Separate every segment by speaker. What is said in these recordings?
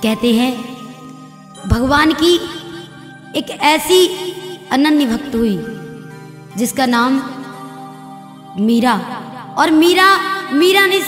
Speaker 1: कहते हैं भगवान की एक ऐसी अनन्य भक्त हुई जिसका नाम मीरा, और मीरा ने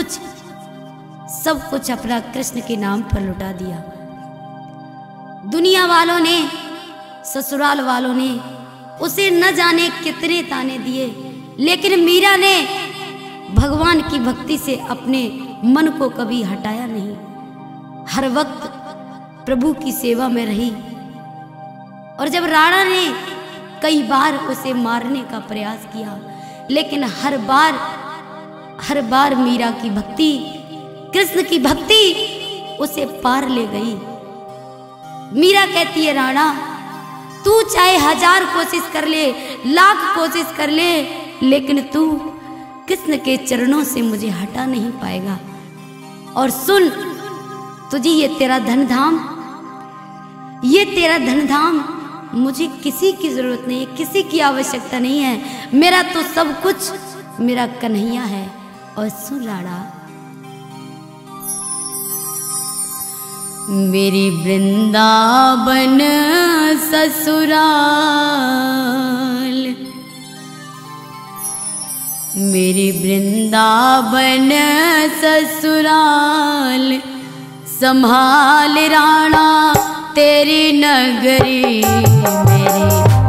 Speaker 1: सब कुछ अपना कृष्ण के नाम पर लुटा दिया। दुनिया वालों ने, ससुराल वालों ने उसे न जाने कितने ताने दिए, लेकिन मीरा ने भगवान की भक्ति से अपने मन को कभी हटाया नहीं। हर वक्त प्रभु की सेवा में रही। और जब राणा ने कई बार उसे मारने का प्रयास किया, लेकिन हर बार मीरा की भक्ति, कृष्ण की भक्ति उसे पार ले गई। मीरा कहती है, राणा तू चाहे 1000 कोशिश कर ले, 1,00,000 कोशिश कर ले, लेकिन तू कृष्ण के चरणों से मुझे हटा नहीं पाएगा। और सुन, तुझे ये तेरा धन धाम मुझे किसी की जरूरत नहीं है, किसी की आवश्यकता नहीं है। मेरा तो सब कुछ मेरा कन्हैया है। और सुन राणा, मेरी वृंदावन ससुराल, मेरी वृंदावन ससुराल, संभाल राणा तेरी नगरी। मेरी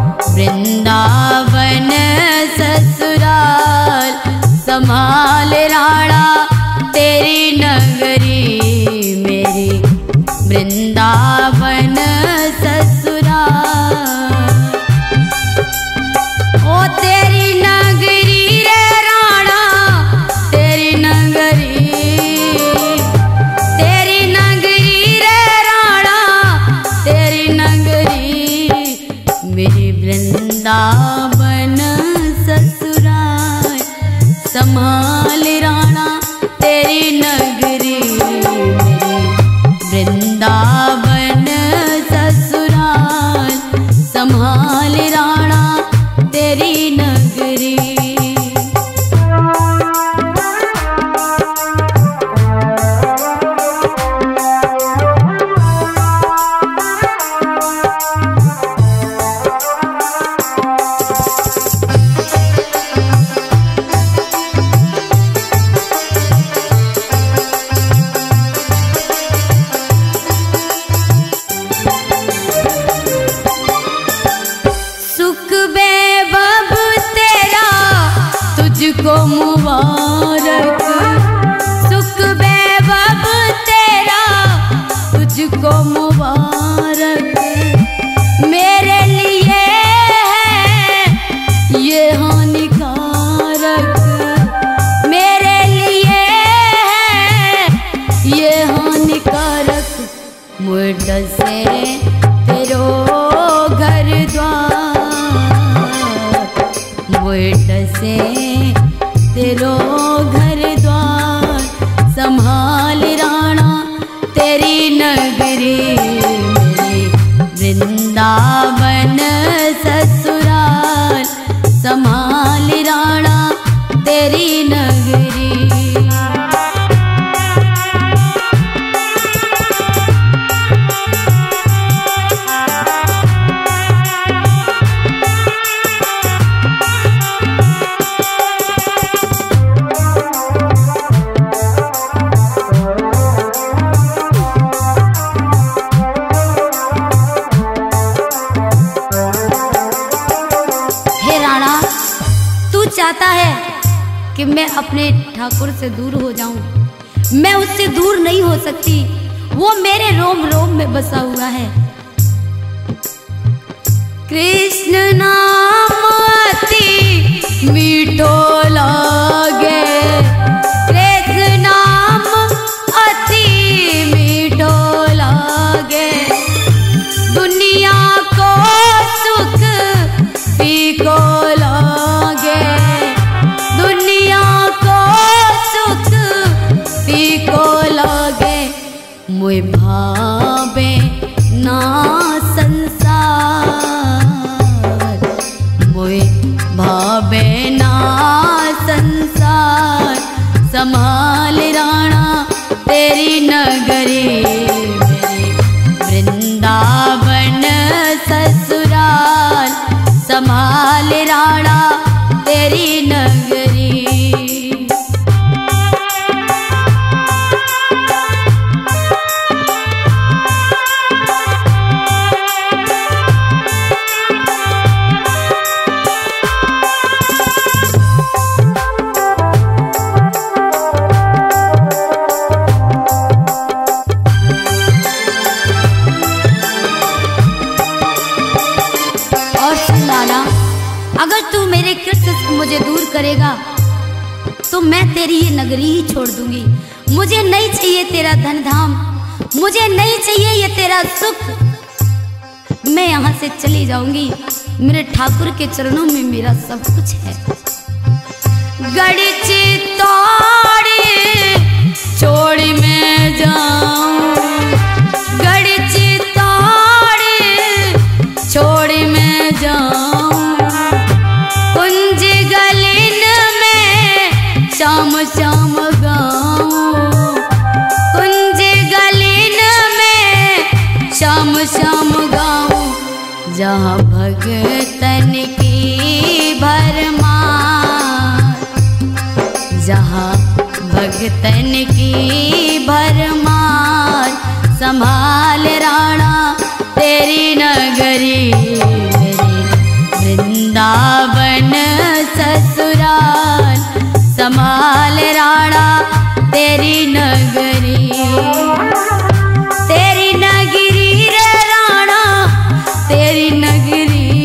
Speaker 1: वृंदावन ससुराल, संभाल राणा तेरी नगरी। मेरी वृंदावन ससुराल, ओ तेरी नगरी रे राणा, तेरी नगरी, तेरी नगरी रे राणा, तेरी नगरी। मेरी वृंदावन ससुराल, संभाल राणा तेरी नगरी। मेरी वृंदावन ससुराल, संभाल राणा तेरी नगरी। तुझको मुबारक, सुख वैभव तेरा तुझको मुबारक। मेरे लिए है ये हानिकारक, मेरे लिए है ये हानिकारक। मुझ से तेरो घर द्वार, मुझ से तेरो घर द्वार, संभाल राणा तेरी नगरी। मेरी वृंदावन ससुराल, संभाल राणा तेरी नगरी। चाहता है कि मैं अपने ठाकुर से दूर हो जाऊं, मैं उससे दूर नहीं हो सकती। वो मेरे रोम रोम में बसा हुआ है। कृष्ण नाम अति मीठो लागे, कृष्ण नाम अति मीठो लागे। दुनिया को सुख फीको लागे, दुनिया को सुख फीको लागे। मुझे भावे ना संसार, मुझे भावे ना संसार। संभाल राणा तेरी नगरी। तेरी नगरी। अगर तू मेरे कृष्ण से मुझे दूर करेगा तो मैं तेरी ये नगरी ही छोड़ दूंगी। मुझे नहीं चाहिए तेरा धन धाम, मुझे नहीं चाहिए ये तेरा सुख, मैं यहाँ से चली जाऊंगी। मेरे ठाकुर के चरणों में मेरा सब कुछ है। गड़ची तोड़ी चोड़ी में जाऊं, गड़ची तोड़ी छोड़ी में जाऊं, श्याम श्याम गाऊं, कुंज गलीन में श्याम श्याम गाऊं, जहाँ भगतन की भरमार, जहाँ भगतन की भरमार, संभाल राणा तेरी नगरी, मेरी वृंदावन ससुराल, संभाल राणा तेरी नगरी। तेरी नगरी रे राणा तेरी नगरी,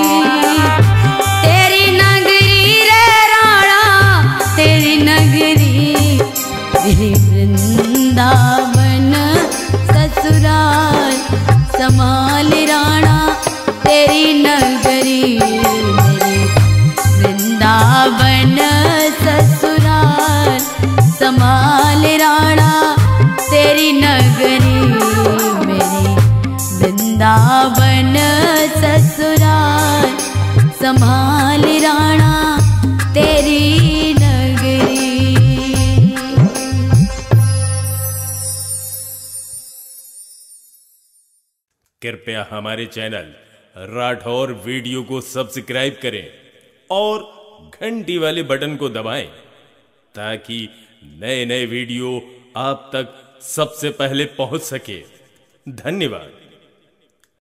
Speaker 1: तेरी नगरी रे राणा तेरी नगरी, मेरी वृंदावन ससुराल, संभाल राणा तेरी नगरी, मेरी वृंदावन ससुराल, संभाल राणा तेरी नगरी, मेरी वृंदावन ससुराल, संभाल राणा तेरी नगरी।
Speaker 2: कृपया हमारे चैनल राठौर वीडियो को सब्सक्राइब करें और घंटी वाले बटन को दबाएं ताकि नए नए वीडियो आप तक सबसे पहले पहुंच सके। धन्यवाद।